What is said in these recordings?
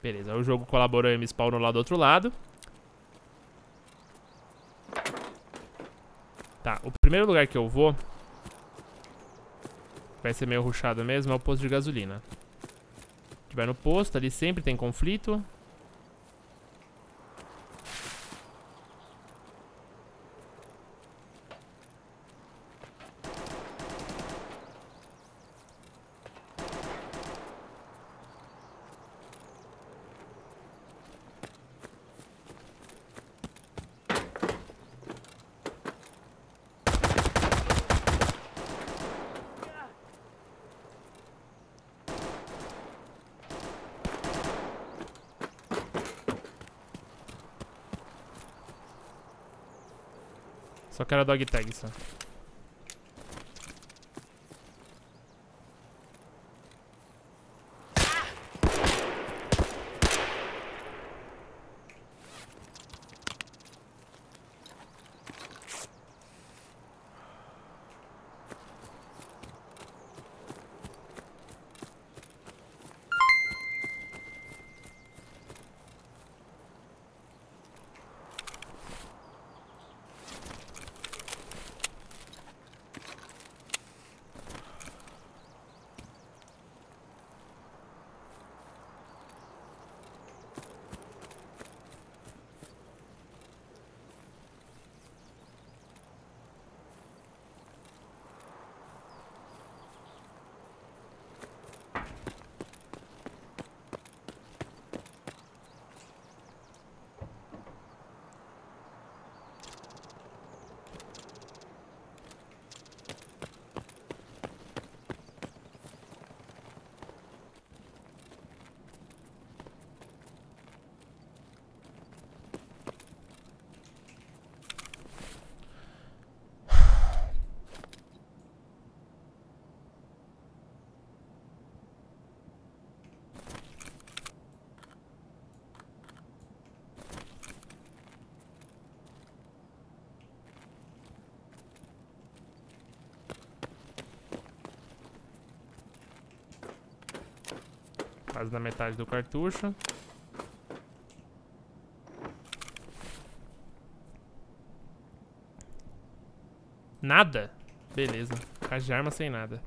Beleza, o jogo colaborou e me spawnou lá do outro lado. Tá, o primeiro lugar que eu vou, vai ser meio rushado mesmo, é o posto de gasolina. A gente vai no posto, ali sempre tem conflito. Só quero a dog tag, só. Quase na metade do cartucho. Nada? Beleza. Caixa de arma sem nada.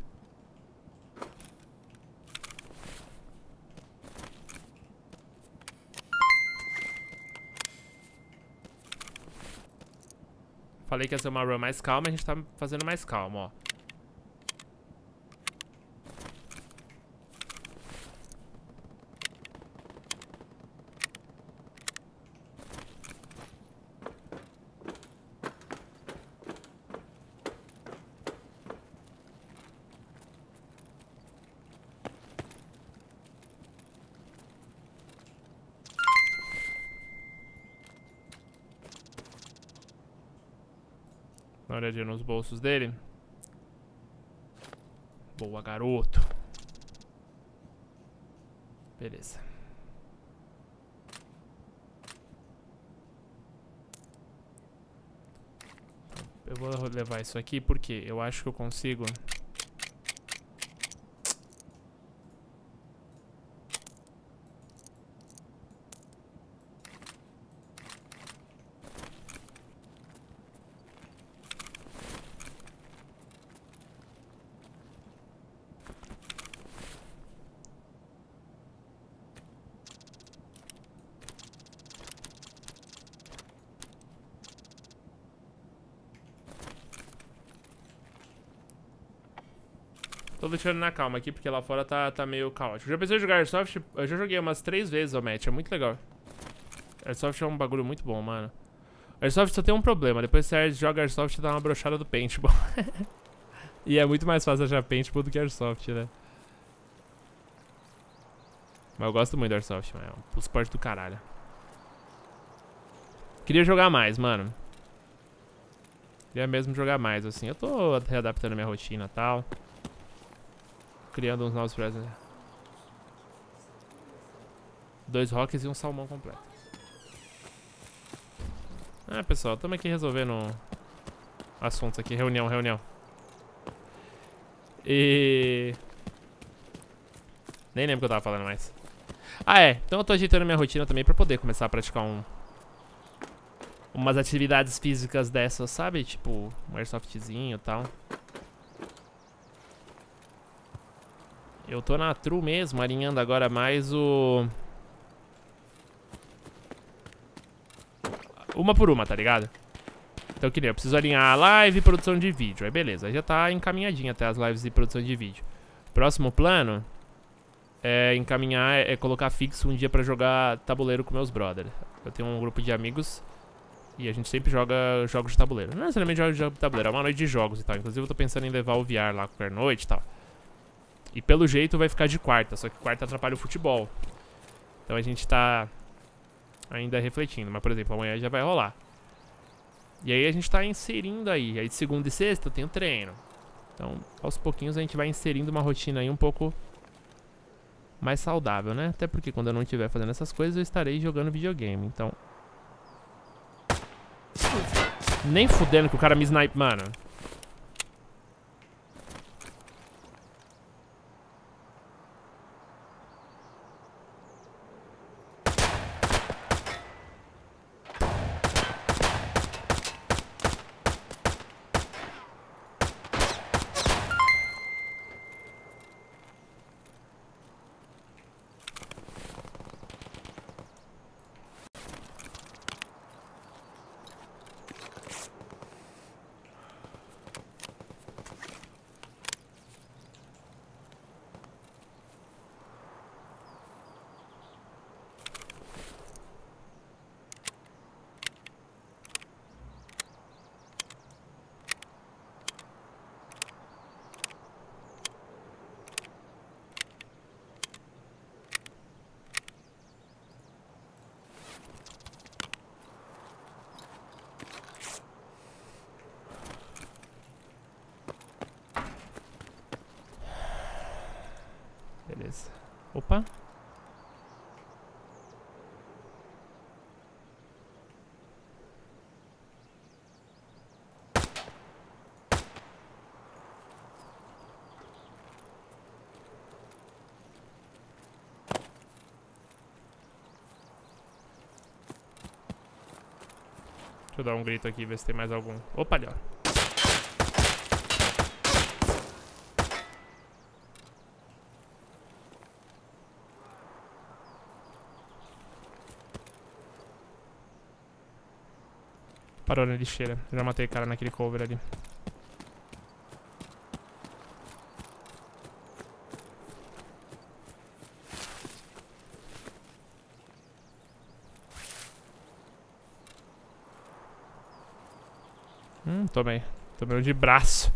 Falei que ia ser uma run mais calma, a gente tá fazendo mais calma, ó. Dá uma olhadinha nos bolsos dele. Boa, garoto. Beleza. Eu vou levar isso aqui porque eu acho que eu consigo... Tô deixando na calma aqui, porque lá fora tá meio caótico. Já pensei em jogar Airsoft? Eu já joguei umas 3 vezes o match, é muito legal. Airsoft é um bagulho muito bom, mano. Airsoft só tem um problema, depois você joga Airsoft e dá uma brochada do paintball. E é muito mais fácil achar paintball do que Airsoft, né? Mas eu gosto muito do Airsoft, mano. É um esporte do caralho. Queria jogar mais, mano. Queria mesmo jogar mais, assim. Eu tô readaptando minha rotina e tal. Criando uns novos presentes. 2 rocks e um salmão completo. Ah, pessoal, estamos aqui resolvendo assuntos aqui. Reunião. E... nem lembro o que eu tava falando mais. Ah, é. Então eu tô ajeitando minha rotina também pra poder começar a praticar umas atividades físicas dessas, sabe? Tipo, um airsoftzinho e tal. Eu tô na true mesmo, alinhando agora mais uma por uma, tá ligado? Então, que nem eu preciso alinhar a live e produção de vídeo. Aí, beleza. Aí já tá encaminhadinho até as lives e produção de vídeo. Próximo plano é encaminhar, é colocar fixo um dia pra jogar tabuleiro com meus brothers. Eu tenho um grupo de amigos e a gente sempre joga jogos de tabuleiro. Não necessariamente jogos de tabuleiro, é uma noite de jogos e tal. Inclusive, eu tô pensando em levar o VR lá qualquer noite e tal. E pelo jeito vai ficar de quarta, só que quarta atrapalha o futebol. Então a gente tá ainda refletindo. Mas, por exemplo, amanhã já vai rolar. E aí a gente tá inserindo aí. Aí de segunda e sexta eu tenho treino. Então, aos pouquinhos a gente vai inserindo uma rotina aí um pouco mais saudável, né? Até porque quando eu não estiver fazendo essas coisas, eu estarei jogando videogame. Então... Nem fudendo que o cara me snipe, mano. Beleza. Opa. Deixa eu dar um grito aqui, ver se tem mais algum. Opa, ali, ó. Parou na lixeira. Já matei o cara naquele cover ali. Tomei. Tomei um de braço.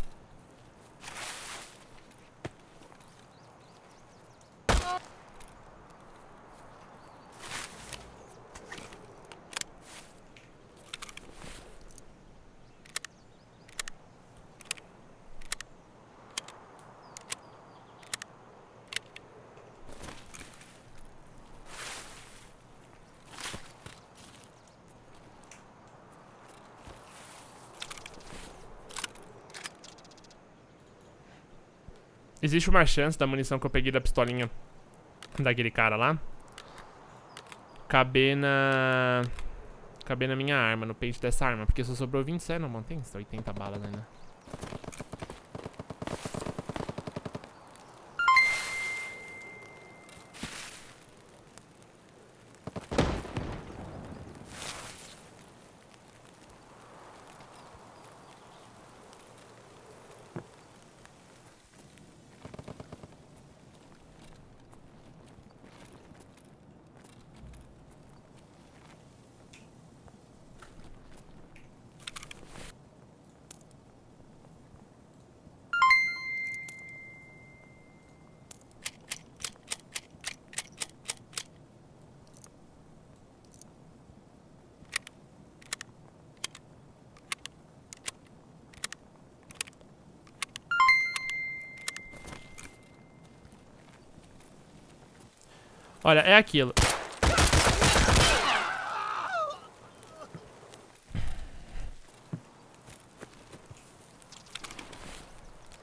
Existe uma chance da munição que eu peguei da pistolinha daquele cara lá caber na minha arma, no pente dessa arma. Porque só sobrou 27, não, mano, tem 80 balas ainda. Olha, é aquilo.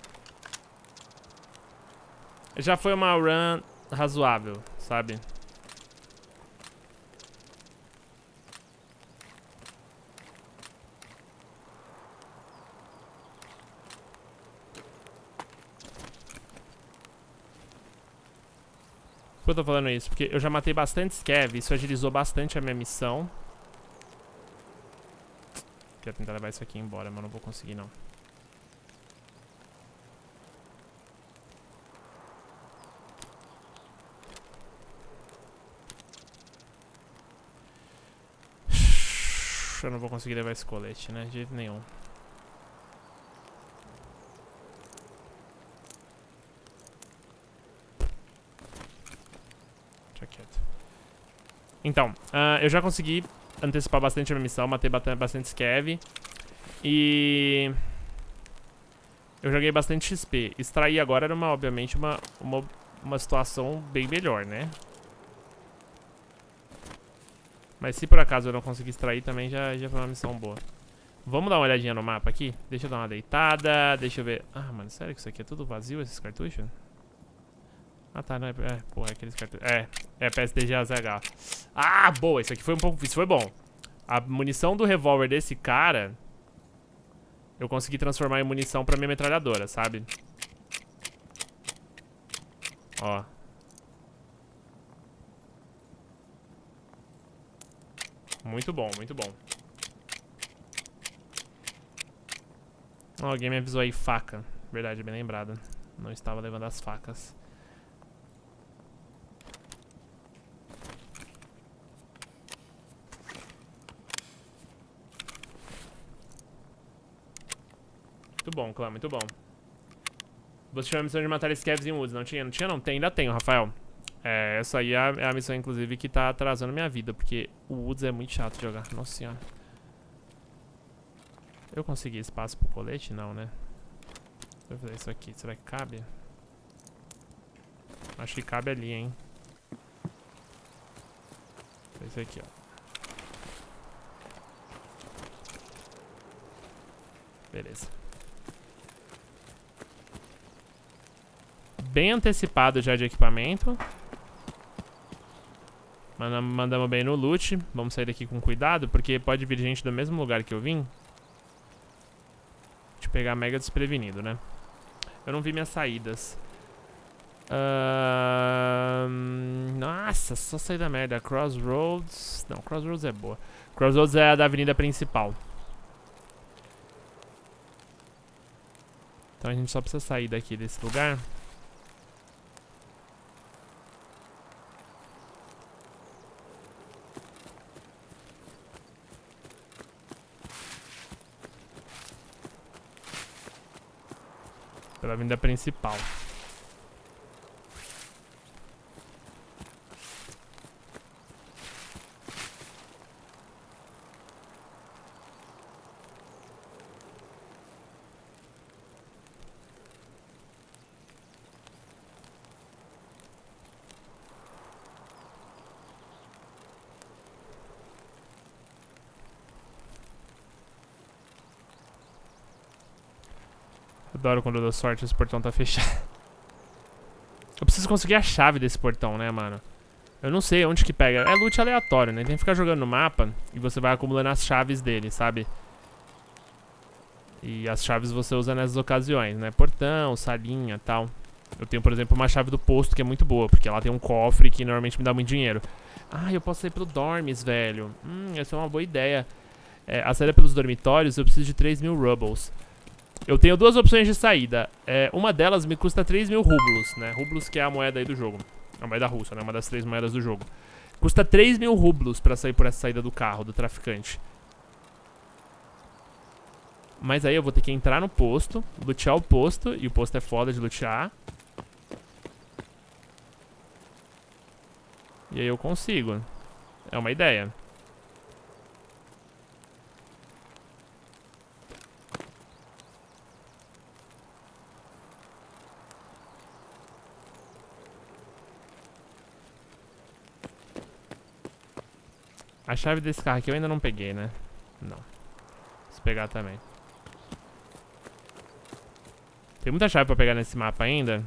Já foi uma run razoável, sabe? que eu tô falando isso? Porque eu já matei bastante scav, isso agilizou bastante a minha missão. Quero tentar levar isso aqui embora, mas não vou conseguir não. Eu não vou conseguir levar esse colete, né? De jeito nenhum. Deixa quieto. Então, eu já consegui antecipar bastante a minha missão, matei bastante scav. E... eu joguei bastante XP. Extrair agora era, obviamente, uma situação bem melhor, né? Mas se por acaso eu não conseguir extrair também já foi uma missão boa. Vamos dar uma olhadinha no mapa aqui? Deixa eu dar uma deitada, deixa eu ver... Ah, mano, sério que isso aqui é tudo vazio, esses cartuchos? Ah, tá, não é... porra, é aqueles cartuchos... É PSDG AZH. Ah, boa, isso aqui foi um pouco... Isso foi bom. A munição do revólver desse cara... eu consegui transformar em munição pra minha metralhadora, sabe? Ó. Muito bom, muito bom. Oh, alguém me avisou aí, faca. Verdade, bem lembrado. Não estava levando as facas. Muito bom, clã, muito bom. Você tinha a missão de matar scavs em Woods, não tinha? Não tinha não, ainda tenho, Rafael. Essa aí é a missão, inclusive, que tá atrasando minha vida, porque o Woods é muito chato de jogar. Nossa senhora. Eu consegui espaço pro colete? Não, né? Deixa eu fazer isso aqui. Será que cabe? Acho que cabe ali, hein? Esse aqui, ó. Beleza. Bem antecipado já de equipamento. Mandamos bem no loot. Vamos sair daqui com cuidado, porque pode vir gente do mesmo lugar que eu vim. Deixa eu pegar mega desprevenido, né? Eu não vi minhas saídas. Nossa, só sair da merda. Crossroads... Não, Crossroads é boa. Crossroads é a da avenida principal. Então a gente só precisa sair daqui desse lugar. Pela avenida principal. Adoro quando eu dou sorte e esse portão tá fechado. Eu preciso conseguir a chave desse portão, né, mano? Eu não sei onde que pega. É loot aleatório, né? Tem que ficar jogando no mapa e você vai acumulando as chaves dele, sabe? E as chaves você usa nessas ocasiões, né? Portão, salinha e tal. Eu tenho, por exemplo, uma chave do posto que é muito boa, porque ela tem um cofre que normalmente me dá muito dinheiro. Ah, eu posso sair pelo dormes, velho. Essa é uma boa ideia. A saída pelos dormitórios, eu preciso de 3.000 rubles. Eu tenho duas opções de saída. Uma delas me custa 3.000 rublos, né? Rublos que é a moeda aí do jogo. A moeda russa, né? Uma das 3 moedas do jogo. Custa 3.000 rublos pra sair por essa saída do carro, do traficante. Mas aí eu vou ter que entrar no posto, lutear o posto, e o posto é foda de lutear. E aí eu consigo. É uma ideia. A chave desse carro aqui eu ainda não peguei, né? Não. Preciso pegar também. Tem muita chave pra pegar nesse mapa ainda.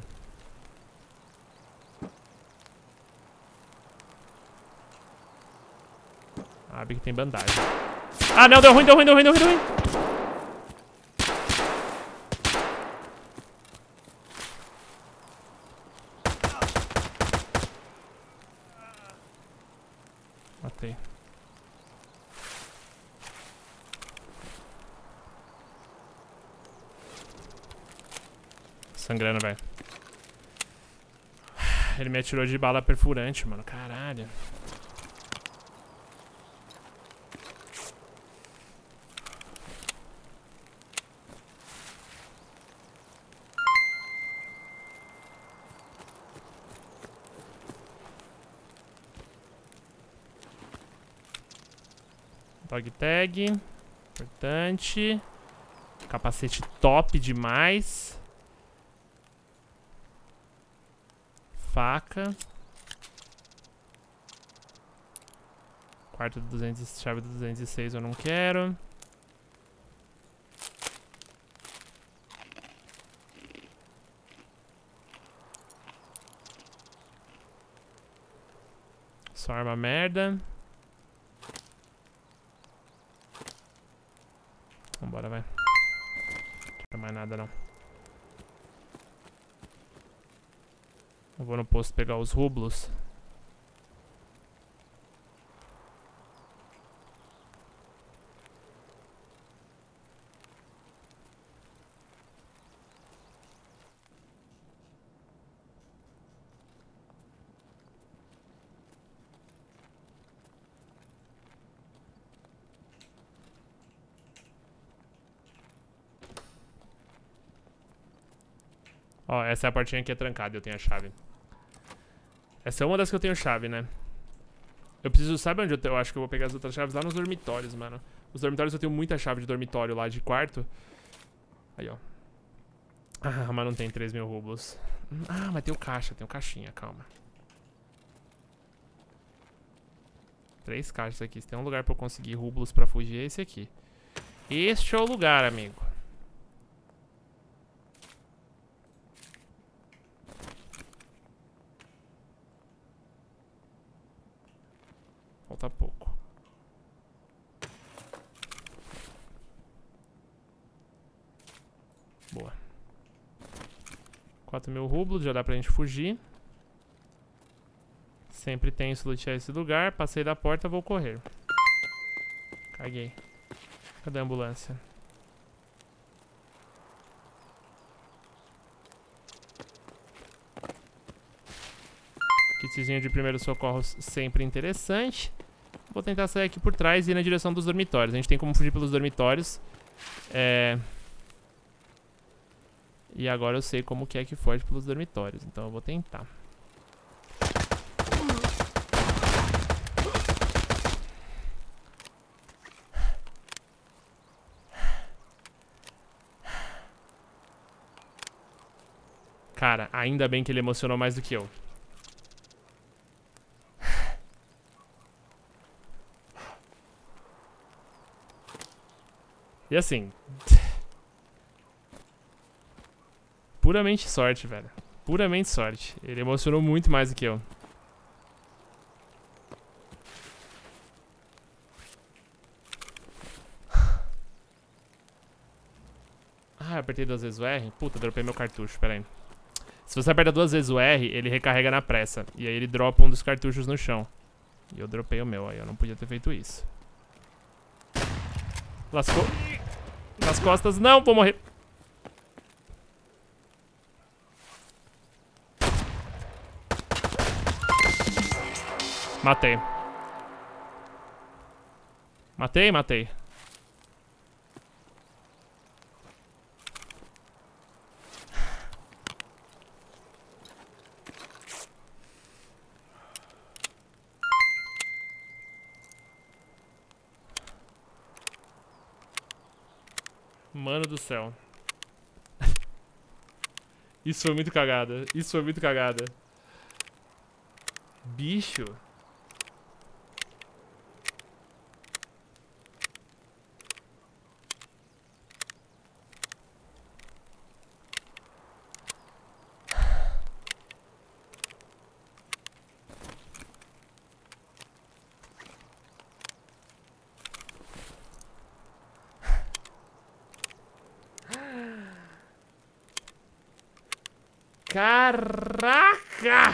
Abre que tem bandagem. Ah, não, deu ruim, deu ruim, deu ruim, deu ruim, deu ruim. sangrando, velho. Ele me atirou de bala perfurante, mano. Caralho. Dog tag. Importante. Capacete top demais. Faca. Quarto do 200, chave do 206 eu não quero. Só arma merda. Vambora, vai. Não quero mais nada, não. Eu vou no posto pegar os rublos. Ó, essa é a portinha que é trancada, eu tenho a chave. Essa é uma das que eu tenho chave, né? Eu preciso... Sabe onde eu acho que eu vou pegar as outras chaves? Lá nos dormitórios, mano. Os dormitórios eu tenho muita chave de dormitório lá, de quarto. Aí, ó. Ah, mas não tem 3.000 rublos. Ah, mas tem o caixa, tem o caixinha, calma. 3 caixas aqui. Se tem um lugar pra eu conseguir rublos pra fugir, é esse aqui. Este é o lugar, amigo. Falta pouco. Boa. 4.000 rublos, já dá pra gente fugir. Sempre tem que lutear esse lugar. Passei da porta, vou correr. Caguei. Cadê a ambulância? Kitzinho de primeiros socorros sempre interessante. Vou tentar sair aqui por trás e ir na direção dos dormitórios. A gente tem como fugir pelos dormitórios. E agora eu sei como que é que foge pelos dormitórios. Então eu vou tentar. Cara, ainda bem que ele emocionou mais do que eu. E assim... Puramente sorte, velho. Puramente sorte. Ele emocionou muito mais do que eu. Ah, eu apertei 2 vezes o R? Puta, dropei meu cartucho, pera aí. Se você aperta 2 vezes o R, ele recarrega na pressa. E aí ele dropa um dos cartuchos no chão. E eu dropei o meu, aí eu não podia ter feito isso. Lascou. Nas costas, não, vou morrer. Matei. Matei. Mano do céu. Isso foi muito cagada. Bicho. Caraca!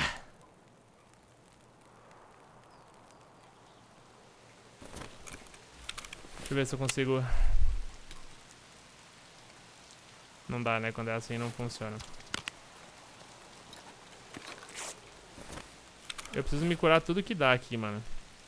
Deixa eu ver se eu consigo... Não dá, né? Quando é assim não funciona. Eu preciso me curar tudo que dá aqui, mano.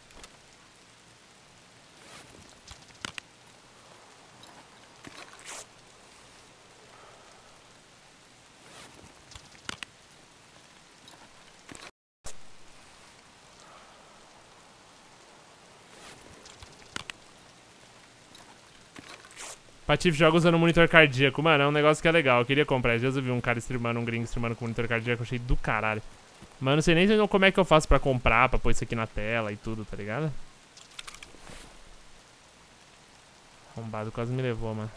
Patife joga usando monitor cardíaco. Mano, é um negócio que é legal. Eu queria comprar. Às vezes eu vi um cara streamando, um gringo streamando com monitor cardíaco. Eu achei do caralho. Mas eu não sei nem como é que eu faço pra comprar, pra pôr isso aqui na tela e tudo, tá ligado? Arrombado quase me levou, mano.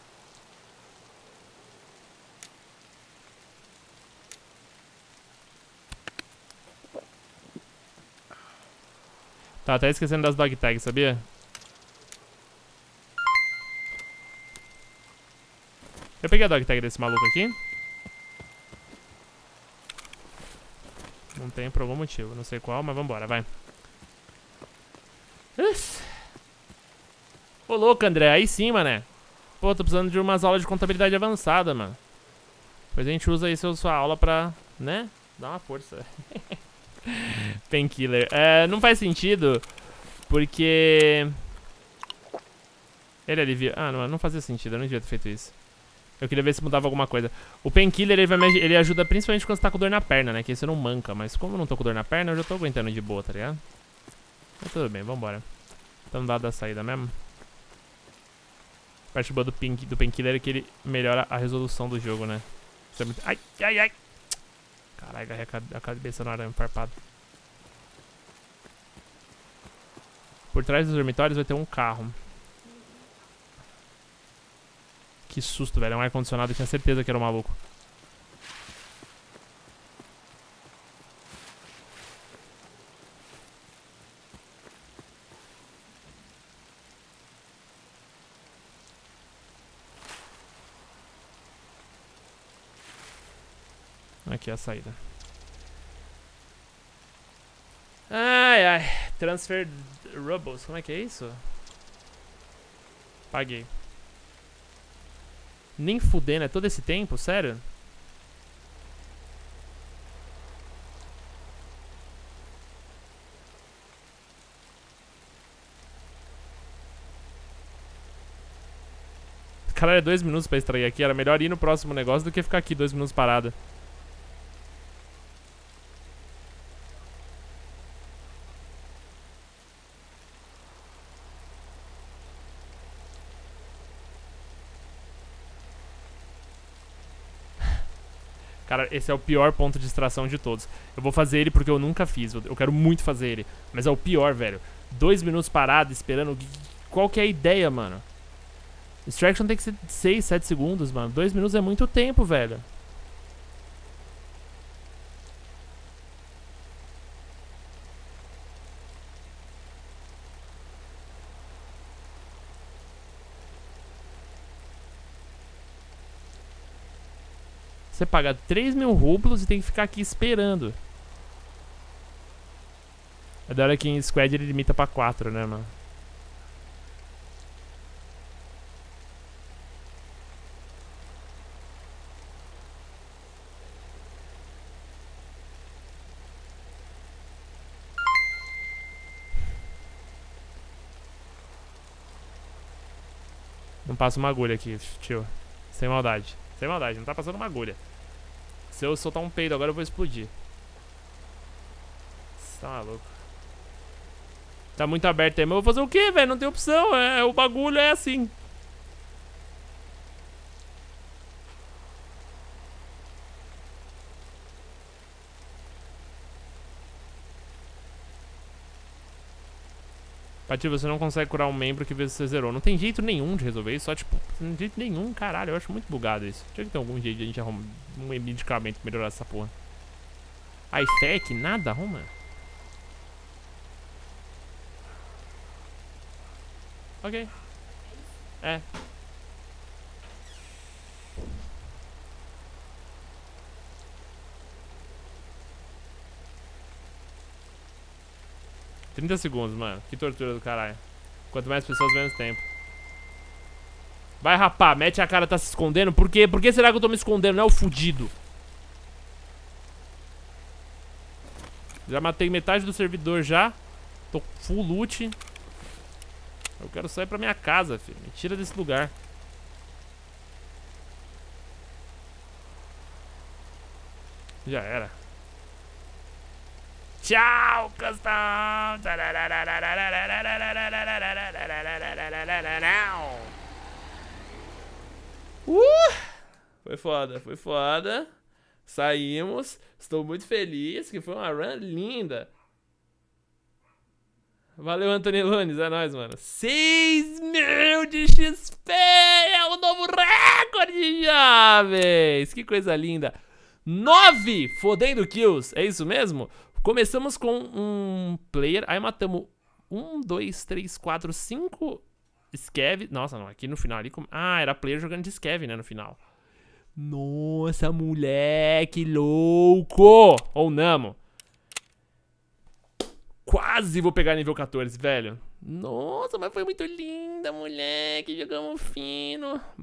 Tá, até esquecendo das dog tags, sabia? Eu peguei a dog tag desse maluco aqui. Não tem por algum motivo, não sei qual, mas vambora, vai. Ô louco, André, aí sim, mané. Pô, tô precisando de umas aulas de contabilidade avançada, mano. Depois a gente usa aí sua aula pra, né, dar uma força. Painkiller. Não faz sentido, porque... Ele alivia... Ah, não fazia sentido, eu não devia ter feito isso. Eu queria ver se mudava alguma coisa. O painkiller, ele ajuda principalmente quando você tá com dor na perna, né? Que aí você não manca. Mas como eu não tô com dor na perna, eu já tô aguentando de boa, tá ligado? Mas tudo bem, vambora. Tamo dado da saída mesmo. A parte boa do painkiller é que ele melhora a resolução do jogo, né? Isso é muito... Ai, ai, ai! Caralho, agarrei a cabeça no arame farpado. Por trás dos dormitórios vai ter um carro. Que susto, velho. É um ar-condicionado. Eu tinha certeza que era um maluco. Aqui é a saída. Ai, ai. Transfer Rubles. Como é que é isso? Paguei. Nem fudendo, é todo esse tempo? Sério? Caralho, é 2 minutos pra extrair aqui. Era melhor ir no próximo negócio do que ficar aqui 2 minutos parado. Cara, esse é o pior ponto de extração de todos. Eu vou fazer ele porque eu nunca fiz. Eu quero muito fazer ele. Mas é o pior, velho. 2 minutos parado, esperando. Qual que é a ideia, mano? Extraction tem que ser 6, 7 segundos, mano. 2 minutos é muito tempo, velho. Você paga 3.000 rublos e tem que ficar aqui esperando. É da hora que em Squad ele limita pra 4, né, mano? Não passa uma agulha aqui, tio. Sem maldade. Sem maldade, não tá passando uma agulha. Se eu soltar um peido agora eu vou explodir. Você tá maluco. Tá muito aberto aí, mas eu vou fazer o quê, velho? Não tem opção, o bagulho é assim. Pati, você não consegue curar um membro que você zerou. Não tem jeito nenhum de resolver isso, só tipo, não tem jeito nenhum, caralho. Eu acho muito bugado isso. Tinha que ter algum jeito de a gente arrumar um medicamento pra melhorar essa porra. IFEC, nada, arruma. Ok. É. $30 segundos, mano. Que tortura do caralho. Quanto mais pessoas, menos tempo. Vai, rapá. Mete a cara, tá se escondendo. Por quê? Por que será que eu tô me escondendo? Não é o fudido. Já matei metade do servidor já. Tô full loot. Eu quero sair pra minha casa, filho. Me tira desse lugar. Já era. Tchau, custom! Foi foda, foi foda. Saímos. Estou muito feliz, que foi uma run linda. Valeu, Anthony Lunes, é nóis, mano. 6.000 de XP! É o novo recorde já, véi! Que coisa linda. 9 fodendo kills, é isso mesmo? Começamos com um player, aí matamos 1, 2, 3, 4, 5 Scav. Nossa, não, aqui no final ali... Ah, era player jogando de Scav, né, no final. Nossa, moleque louco! Ou Namo. Quase vou pegar nível 14, velho. Nossa, mas foi muito linda, moleque. Jogamos fino.